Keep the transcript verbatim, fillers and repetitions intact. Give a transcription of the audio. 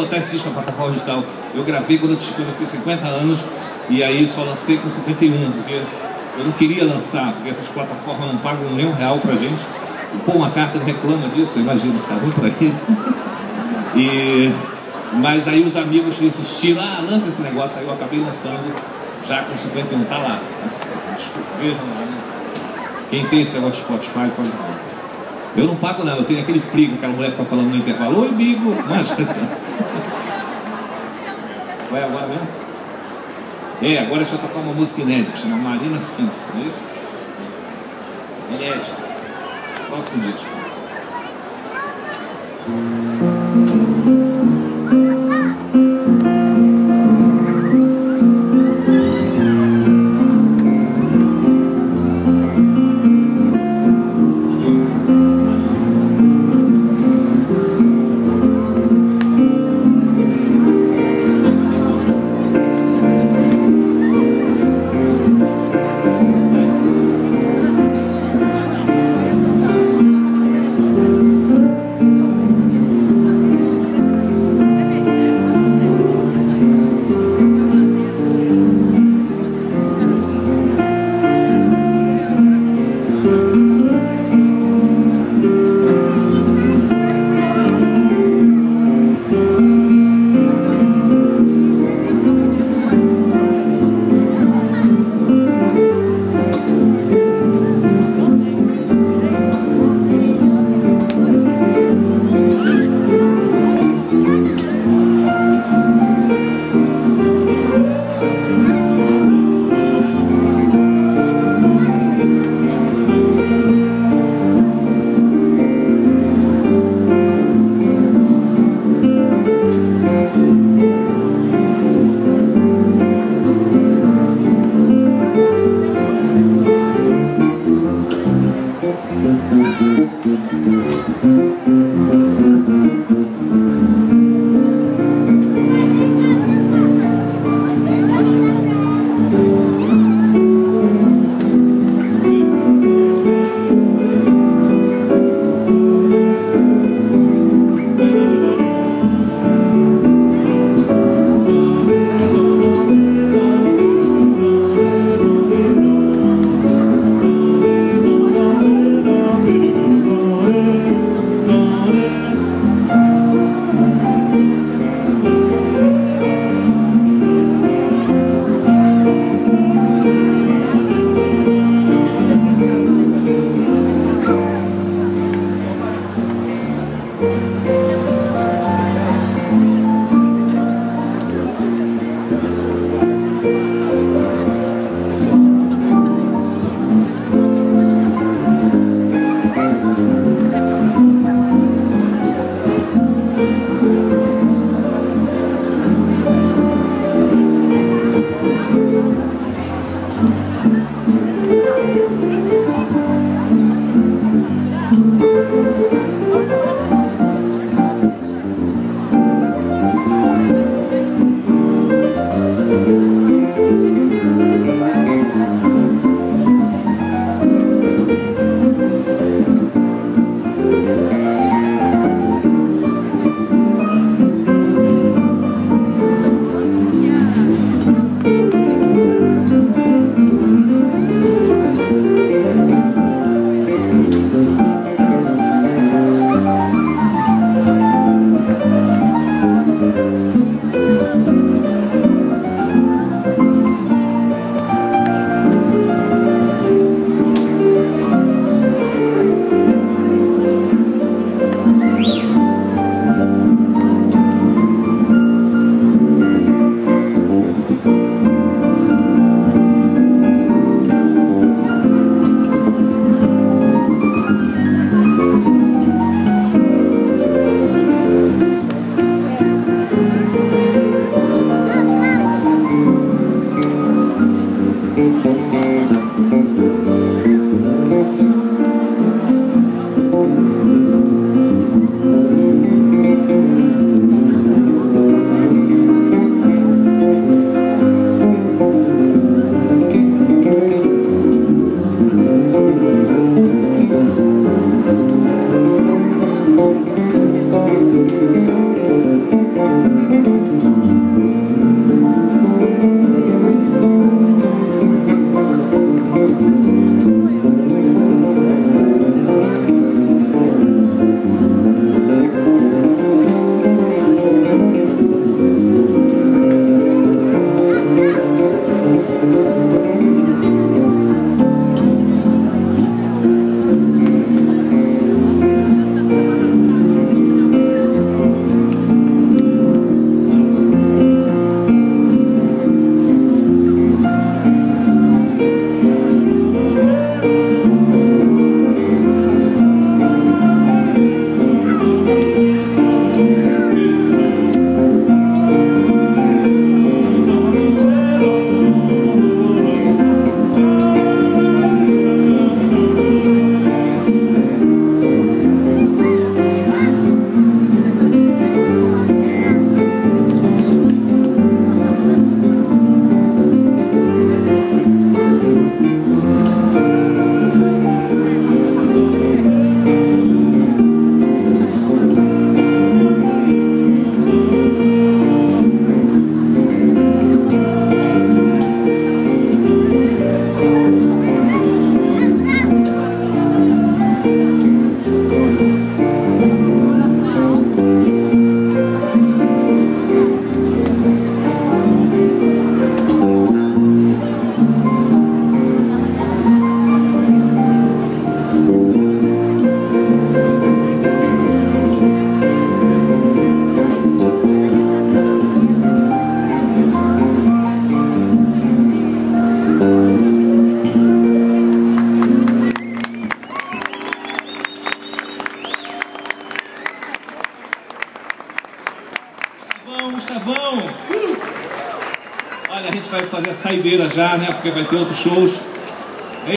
botar esse disco na plataforma digital. Eu gravei quando eu, quando eu fiz cinquenta anos e aí só lancei com cinquenta e um, porque eu não queria lançar, porque essas plataformas não pagam nem um real pra gente. O Paul McCartney reclama disso, imagina, está ruim pra ele. E, mas aí os amigos insistiram, ah, lança esse negócio, aí eu acabei lançando já com cinquenta e um, tá lá. Vejam lá, né? Quem tem esse negócio de Spotify pode ver. Eu não pago nada, eu tenho aquele free que aquela mulher foi falando no intervalo. Oi, Bigo! Mas... Vai agora mesmo? É, agora deixa eu tocar uma música inédita, chama Marina cinco, não é isso? Inédita. Próximo disco. Gustavão, Gustavão! Uh! Olha, a gente vai fazer a saideira já, né? Porque vai ter outros shows.